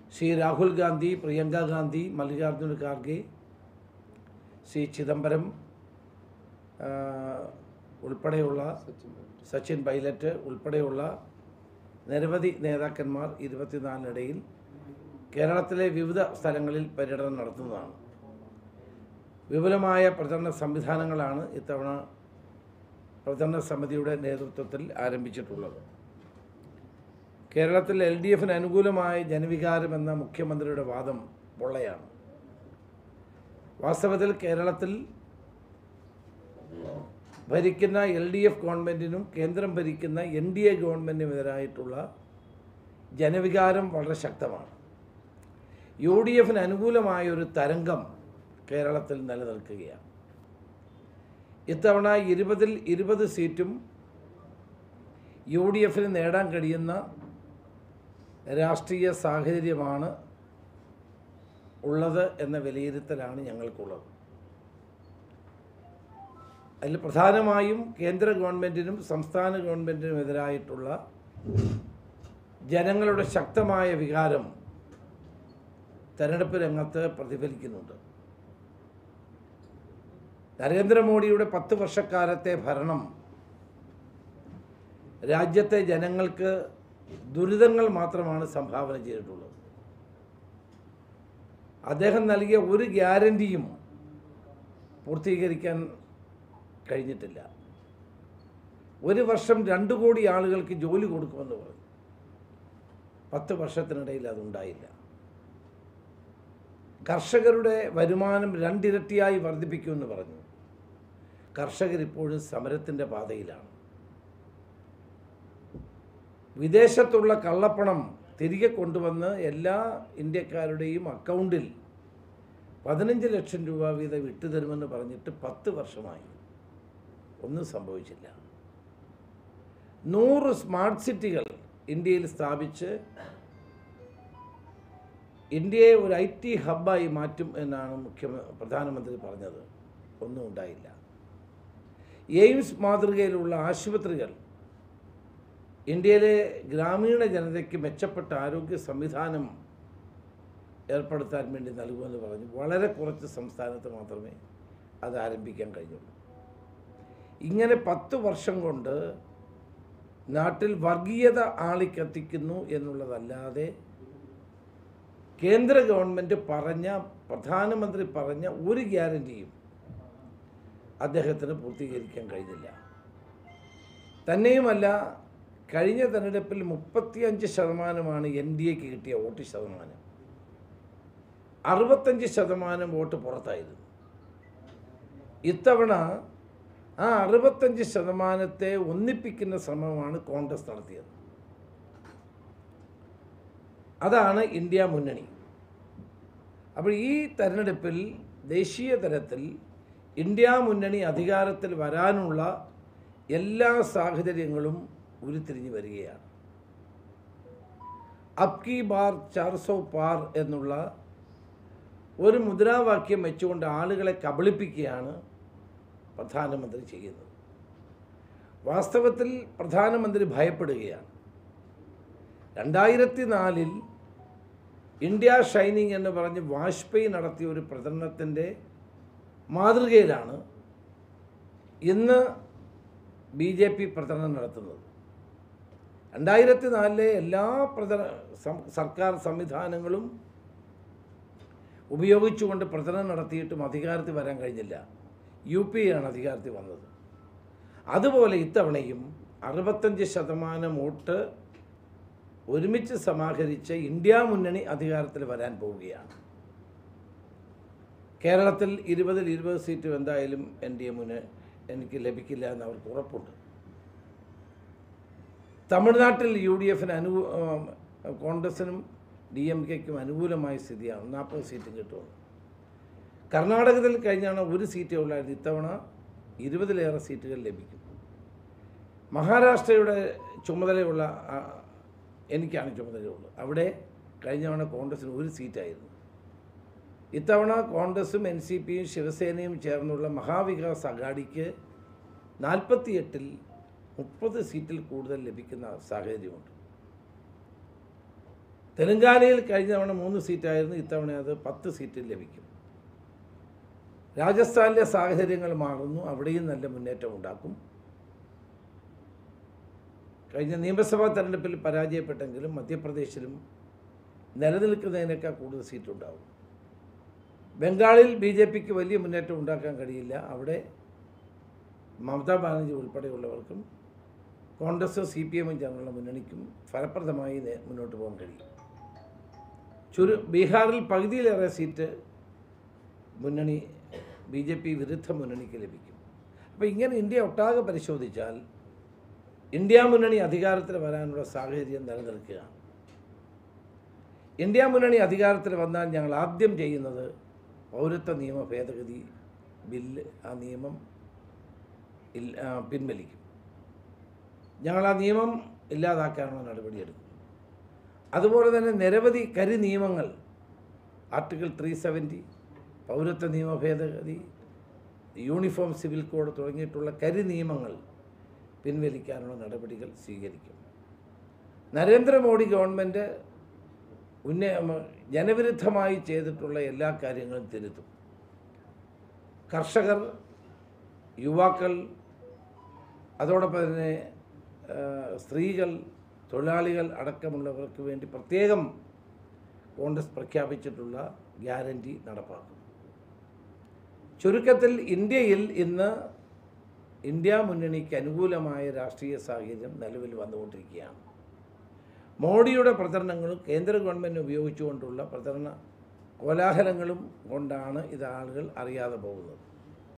ശ്രീ രാഹുൽ ഗാന്ധി, പ്രിയങ്ക ഗാന്ധി, മല്ലികാർജ്ജുന ഖാർഗെ, ശ്രീ ചിദംബരം ഉൾപ്പെടെയുള്ള സച്ചിൻ പൈലറ്റ് ഉൾപ്പെടെയുള്ള നിരവധി നേതാക്കന്മാർ 24-നിടയിൽ കേരളത്തിലെ വിവിധ സ്ഥലങ്ങളിൽ പര്യടനം നടത്തുന്നതാണ്. വിപുലമായ പ്രചരണ സംവിധാനങ്ങളാണ് ഇത്തവണ പ്രചരണ സമിതിയുടെ നേതൃത്വത്തിൽ ആരംഭിച്ചിട്ടുള്ളത്. കേരളത്തിൽ LDFന് അനുകൂലമായ ജനവികാരമെന്ന മുഖ്യമന്ത്രിയുടെ വാദം പൊള്ളയാണ്. വാസ്തവത്തിൽ കേരളത്തിൽ ഭരിക്കുന്ന LDF ഗവൺമെൻറ്റിനും കേന്ദ്രം ഭരിക്കുന്ന NDA ഗവൺമെൻറ്റിനുമെതിരായിട്ടുള്ള ജനവികാരം വളരെ ശക്തമാണ്. UDFന് അനുകൂലമായൊരു തരംഗം കേരളത്തിൽ നിലനിൽക്കുകയാണ്. ഇത്തവണ 20-ൽ 20 സീറ്റും UDFന് നേടാൻ കഴിയുന്ന രാഷ്ട്രീയ സാഹചര്യമാണ് ഉള്ളത് എന്ന വിലയിരുത്തലാണ് ഞങ്ങൾക്കുള്ളത്. അതിൽ പ്രധാനമായും കേന്ദ്ര ഗവൺമെൻറ്റിനും സംസ്ഥാന ഗവൺമെൻറ്റിനുമെതിരായിട്ടുള്ള ജനങ്ങളുടെ ശക്തമായ വികാരം തെരഞ്ഞെടുപ്പ് രംഗത്ത് പ്രതിഫലിക്കുന്നുണ്ട്. നരേന്ദ്രമോദിയുടെ 10 വർഷക്കാലത്തെ ഭരണം രാജ്യത്തെ ജനങ്ങൾക്ക് ദുരിതങ്ങൾ മാത്രമാണ് സംഭാവന ചെയ്തിട്ടുള്ളത്. അദ്ദേഹം നൽകിയ ഒരു ഗ്യാരണ്ടിയും പൂർത്തീകരിക്കാൻ കഴിഞ്ഞിട്ടില്ല. ഒരു വർഷം 2 കോടി ആളുകൾക്ക് ജോലി കൊടുക്കുമെന്ന് പറഞ്ഞു. 10 വർഷത്തിനിടയിൽ അതുണ്ടായില്ല. കർഷകരുടെ വരുമാനം 2 ഇരട്ടിയായി വർദ്ധിപ്പിക്കുമെന്ന് പറഞ്ഞു. കർഷകരിപ്പോഴും സമരത്തിൻ്റെ പാതയിലാണ്. വിദേശത്തുള്ള കള്ളപ്പണം തിരികെ കൊണ്ടുവന്ന് എല്ലാ ഇന്ത്യക്കാരുടെയും അക്കൗണ്ടിൽ 15 ലക്ഷം രൂപ വീതം വിട്ടുതരുമെന്ന് പറഞ്ഞിട്ട് 10 വർഷമായി. ഒന്നും സംഭവിച്ചില്ല. 100 സ്മാർട്ട് സിറ്റികൾ ഇന്ത്യയിൽ സ്ഥാപിച്ച് ഇന്ത്യയെ ഒരു IT ഹബ്ബായി മാറ്റും എന്നാണ് പ്രധാനമന്ത്രി പറഞ്ഞത്. ഒന്നും ഉണ്ടായില്ല. എയിംസ് മാതൃകയിലുള്ള ആശുപത്രികൾ ഇന്ത്യയിലെ ഗ്രാമീണ ജനതയ്ക്ക് മെച്ചപ്പെട്ട ആരോഗ്യ സംവിധാനം ഏർപ്പെടുത്താൻ വേണ്ടി നൽകുമെന്ന് പറഞ്ഞു. വളരെ കുറച്ച് സംസ്ഥാനത്ത് മാത്രമേ അത് ആരംഭിക്കാൻ കഴിഞ്ഞുള്ളൂ. ഇങ്ങനെ 10 വർഷം കൊണ്ട് നാട്ടിൽ വർഗീയത ആളിക്കത്തിക്കുന്നു എന്നുള്ളതല്ലാതെ കേന്ദ്ര ഗവൺമെൻറ് പറഞ്ഞ, പ്രധാനമന്ത്രി പറഞ്ഞ ഒരു ഗ്യാരണ്ടിയും അദ്ദേഹത്തിന് പൂർത്തീകരിക്കാൻ കഴിഞ്ഞില്ല. തന്നെയുമല്ല, കഴിഞ്ഞ തെരഞ്ഞെടുപ്പിൽ 35% NDAക്ക് കിട്ടിയ വോട്ട് ശതമാനം. 65% വോട്ട് പുറത്തായിരുന്നു. ഇത്തവണ ആ 65% ഒന്നിപ്പിക്കുന്ന ശ്രമമാണ് കോൺഗ്രസ് നടത്തിയത്. അതാണ് ഇന്ത്യ മുന്നണി. അപ്പോൾ ഈ തെരഞ്ഞെടുപ്പിൽ ദേശീയ തലത്തിൽ ഇന്ത്യ മുന്നണി അധികാരത്തിൽ വരാനുള്ള എല്ലാ സാഹചര്യങ്ങളും ഉരുത്തിരിഞ്ഞു വരികയാണ്. അബ് കി ബാർ 400 പാർ എന്നുള്ള ഒരു മുദ്രാവാക്യം വെച്ചുകൊണ്ട് ആളുകളെ കബളിപ്പിക്കുകയാണ് പ്രധാനമന്ത്രി ചെയ്യുന്നത്. വാസ്തവത്തിൽ പ്രധാനമന്ത്രി ഭയപ്പെടുകയാണ്. 2004-ൽ ഇന്ത്യ ഷൈനിങ് എന്ന് പറഞ്ഞ് വാജ്പേയി നടത്തിയ ഒരു പ്രചരണത്തിൻ്റെ മാതൃകയിലാണ് ഇന്ന് BJP പ്രചരണം നടത്തുന്നത്. 2004-ലെ എല്ലാ സർക്കാർ സംവിധാനങ്ങളും ഉപയോഗിച്ചുകൊണ്ട് പ്രചരണം നടത്തിയിട്ടും അധികാരത്തിൽ വരാൻ കഴിഞ്ഞില്ല. UP ആണ് അധികാരത്തിൽ വന്നത്. അതുപോലെ ഇത്തവണയും 65% വോട്ട് ഒരുമിച്ച് സമാഹരിച്ച് ഇന്ത്യ മുന്നണി അധികാരത്തിൽ വരാൻ പോവുകയാണ്. കേരളത്തിൽ 20-ൽ 20 സീറ്റും എന്തായാലും NDA എനിക്ക് ലഭിക്കില്ല എന്ന് അവർക്ക് ഉറപ്പുണ്ട്. തമിഴ്നാട്ടിൽ UDFന് കോൺഗ്രസിനും DMKയ്ക്കും അനുകൂലമായ സ്ഥിതിയാണ്. 40 സീറ്റും കിട്ടുമെന്ന്. കർണാടകത്തിൽ കഴിഞ്ഞാണ് 1 സീറ്റേ ഉള്ളായിരുന്നു. ഇത്തവണ 20-ലേറെ സീറ്റുകൾ ലഭിക്കും. മഹാരാഷ്ട്രയുടെ ചുമതലയുള്ള എനിക്കാണ് ചുമതലയുള്ളത്. അവിടെ കഴിഞ്ഞ തവണ കോൺഗ്രസിന് 1 സീറ്റായിരുന്നു. ഇത്തവണ കോൺഗ്രസും NCPയും ശിവസേനയും ചേർന്നുള്ള മഹാവികാസ് അഘാഡിക്ക് 48-ൽ 30 സീറ്റിൽ കൂടുതൽ ലഭിക്കുന്ന സാഹചര്യമുണ്ട്. തെലങ്കാനയിൽ കഴിഞ്ഞ തവണ 3 സീറ്റായിരുന്നു, ഇത്തവണ അത് 10 സീറ്റിൽ ലഭിക്കും. രാജസ്ഥാനിലെ സാഹചര്യങ്ങൾ മാറുന്നു, അവിടെയും നല്ല മുന്നേറ്റം ഉണ്ടാക്കും. കഴിഞ്ഞ നിയമസഭാ തെരഞ്ഞെടുപ്പിൽ പരാജയപ്പെട്ടെങ്കിലും മധ്യപ്രദേശിലും നിലനിൽക്കുന്നതിനേക്കാൾ കൂടുതൽ സീറ്റുണ്ടാവും. ബംഗാളിൽ BJPക്ക് വലിയ മുന്നേറ്റം ഉണ്ടാക്കാൻ കഴിയില്ല. അവിടെ മമതാ ബാനർജി ഉൾപ്പെടെയുള്ളവർക്കും കോൺഗ്രസ് CPM ചേർന്നുള്ള മുന്നണിക്കും ഫലപ്രദമായി മുന്നോട്ട് പോകാൻ കഴിയും. ബീഹാറിൽ പകുതിയിലേറെ സീറ്റ് മുന്നണി BJP വിരുദ്ധ മുന്നണിക്ക് ലഭിക്കും. അപ്പോൾ ഇങ്ങനെ ഇന്ത്യ ഒട്ടാകെ പരിശോധിച്ചാൽ ഇന്ത്യ മുന്നണി അധികാരത്തിൽ വരാനുള്ള സാഹചര്യം നിലനിൽക്കുകയാണ്. ഇന്ത്യ മുന്നണി അധികാരത്തിൽ വന്നാൽ ഞങ്ങൾ ആദ്യം ചെയ്യുന്നത് പൗരത്വ നിയമ ഭേദഗതി ബില്ല്, ആ നിയമം പിൻവലിക്കും. ഞങ്ങൾ ആ നിയമം ഇല്ലാതാക്കാനുള്ള നടപടിയെടുക്കും. അതുപോലെ തന്നെ നിരവധി നിയമങ്ങൾ, ആർട്ടിക്കിൾ 370, പൗരത്വ നിയമ ഭേദഗതി, യൂണിഫോം സിവിൽ കോഡ് തുടങ്ങിയിട്ടുള്ള നിയമങ്ങൾ പിൻവലിക്കാനുള്ള നടപടികൾ സ്വീകരിക്കും. നരേന്ദ്രമോദി ഗവൺമെൻറ് ജനവിരുദ്ധമായി ചെയ്തിട്ടുള്ള എല്ലാ കാര്യങ്ങളും തിരുത്തും. കർഷകർ, യുവാക്കൾ, അതോടൊപ്പം തന്നെ സ്ത്രീകൾ, തൊഴിലാളികൾ അടക്കമുള്ളവർക്ക് വേണ്ടി പ്രത്യേകം കോൺഗ്രസ് പ്രഖ്യാപിച്ചിട്ടുള്ള ഗ്യാരണ്ടി നടപ്പാക്കും. ചുരുക്കത്തിൽ ഇന്ത്യയിൽ ഇന്ന് ഇന്ത്യ മുന്നണിക്ക് അനുകൂലമായ രാഷ്ട്രീയ സാഹചര്യം നിലവിൽ വന്നുകൊണ്ടിരിക്കുകയാണ്. മോഡിയുടെ പ്രചരണങ്ങളും കേന്ദ്ര ഗവൺമെൻറ് ഉപയോഗിച്ചുകൊണ്ടുള്ള പ്രചരണ കോലാഹലങ്ങളും കൊണ്ടാണ് ഇത് ആളുകൾ അറിയാതെ പോകുന്നത്.